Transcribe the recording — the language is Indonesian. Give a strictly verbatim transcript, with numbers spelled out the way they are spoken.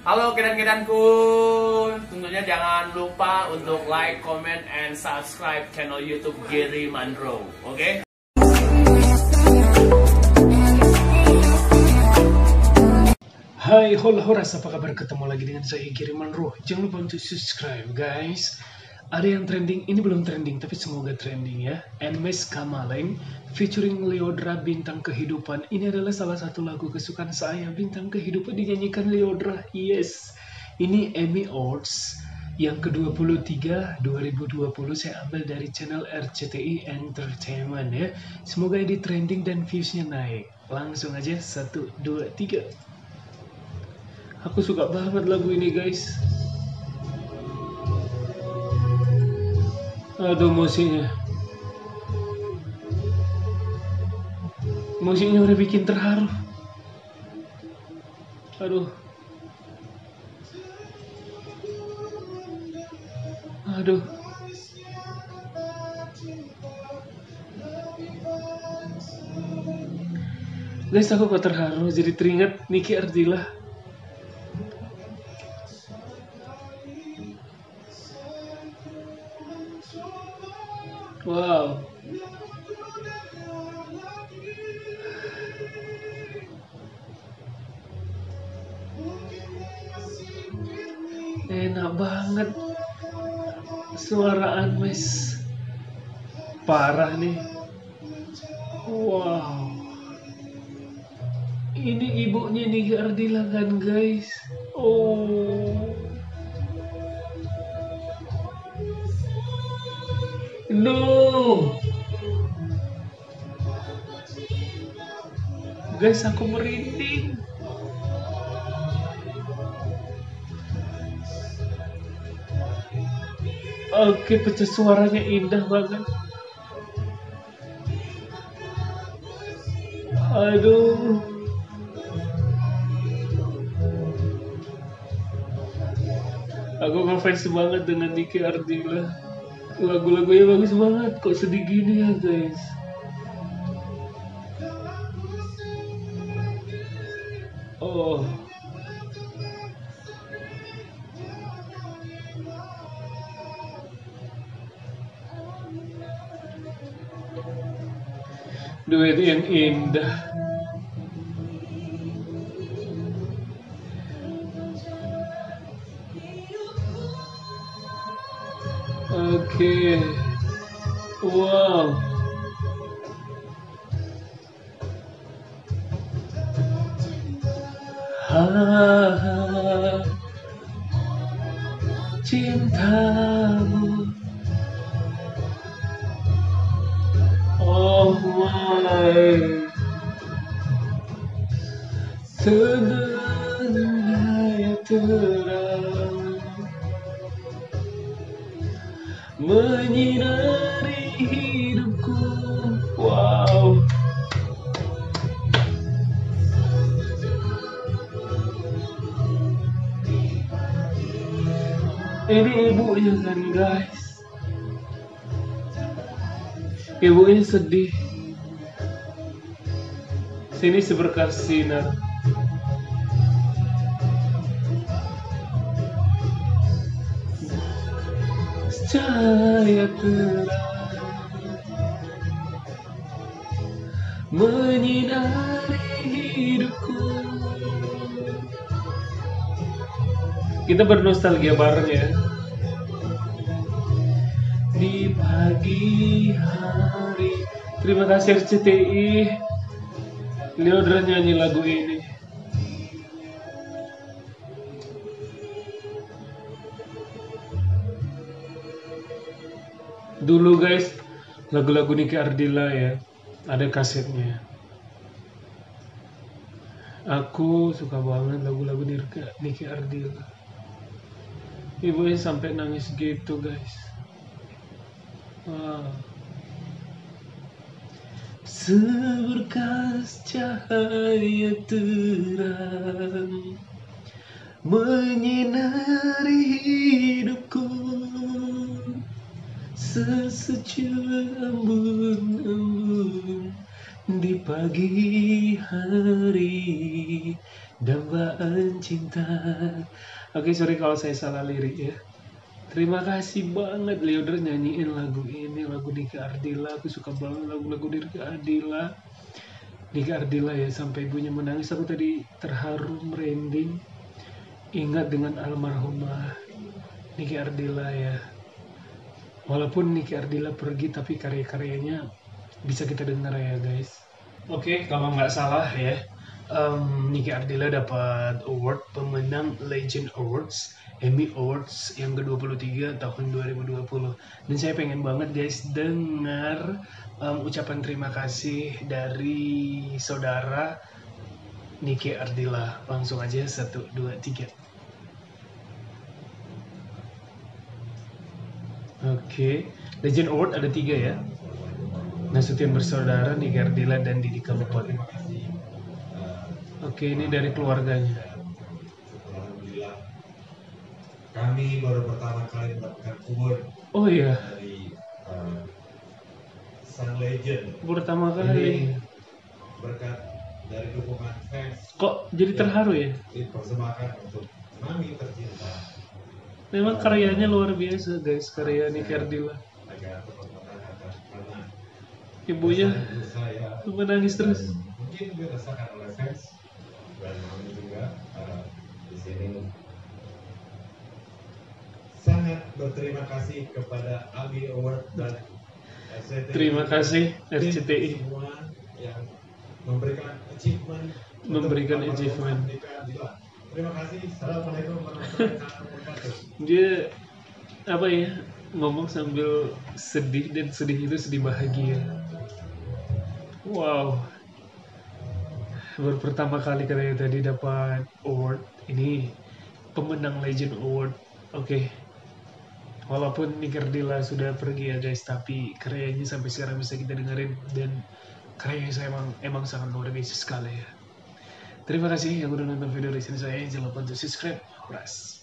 Halo kedan-kedanku, tentunya jangan lupa untuk like, comment, and subscribe channel YouTube Gary Mandro, oke? Okay? Hai hola horas, apa kabar? Ketemu lagi dengan saya Gary Mandro. Jangan lupa untuk subscribe guys. Ada yang trending, ini belum trending tapi semoga trending ya. Enmes Kamaleng featuring Lyodra Bintang Kehidupan. Ini adalah salah satu lagu kesukaan saya, Bintang Kehidupan dinyanyikan Lyodra. Yes, ini Emmy Awards yang ke dua puluh tiga dua ribu dua puluh saya ambil dari channel R C T I Entertainment ya. Semoga ini trending dan viewsnya naik. Langsung aja, satu, dua, tiga. Aku suka banget lagu ini guys. Aduh, musiknya Musiknya udah bikin terharu. Aduh Aduh Guys, aku kok terharu, jadi teringat Niki Ardila. Wow, enak banget suara Anmes, parah nih. Wow, ini ibunya Niki Ardila kan guys. Oh no, guys, aku merinding. Oke, pecah suaranya indah banget. Aduh, aku ngefans banget dengan Niki Ardila. Lagu-lagunya bagus banget, kok sedih gini ya guys. Oh, duet yang indah. Oke, wow, ha, cintamu, oh my, tenangnya terang menyinari hidupku. Wow, ini ibunya kan guys. Ibunya sedih. Sini seberkas sinar. Cahaya terang menyinari hidupku. Kita bernostalgia bareng ya. Di pagi hari. Terima kasih R C T I, Lyodra nyanyi lagu ini. Dulu guys, lagu-lagu Niki Ardila ya, ada kasetnya. Aku suka banget lagu-lagu Niki Ardila. Ibunya sampai nangis gitu guys. Wow. Seberkas cahaya terang menyinari hidupku, sesejuk embun-embun di pagi hari dambaan cinta. Oke, sorry kalau saya salah lirik ya. Terima kasih banget Leoder nyanyiin lagu ini, lagu Nika Ardila. Aku suka banget lagu-lagu Nika Ardila. Nika Ardila ya, sampai ibunya menangis. Aku tadi terharu, merinding. Ingat dengan almarhumah Niki Ardila ya. Walaupun Niki Ardila pergi, tapi karya-karyanya bisa kita dengar ya guys. Oke, kalau nggak salah ya, um, Niki Ardila dapat award pemenang Legend Awards, Emmy Awards yang ke dua puluh tiga tahun dua ribu dua puluh. Dan saya pengen banget guys dengar um, ucapan terima kasih dari saudara Niki Ardila. Langsung aja, satu, dua, tiga. Oke, okay. Legend Award ada tiga ya. Nasution bersaudara, Niki Ardila, dan Didi Kabupaten. Oke, okay, ini dari keluarganya. Alhamdulillah, kami baru pertama kali mendapatkan award. Oh iya. Dari uh, sang legend. Pertama kali. Ini berkat dari dukungan fans. Kok jadi terharu ya? Dipersembahkan untuk kami tercinta. Memang karyanya luar biasa guys, karya Niki Ardila. Agar teman-teman karena Ibunya saya menangis terus. mungkin dirasakan oleh fans dan kami juga uh, di sini sangat berterima kasih kepada AMI Award dan R C T I. Terima kasih R C T I semua yang memberikan achievement. Memberikan achievement. Terima kasih. Assalamualaikum warahmatullahi wabarakatuh. Dia apa ya, ngomong sambil sedih, dan sedih itu sedih bahagia. Wow, baru pertama kali katanya tadi dapat award ini, pemenang Legend Award. Oke, okay. Walaupun Niki Ardila sudah pergi ya guys, tapi karyanya sampai sekarang bisa kita dengerin, dan karyanya saya emang emang sangat luar biasa sekali ya. Terima kasih yang udah nonton video dari sini saya. Jangan lupa untuk subscribe. Horas.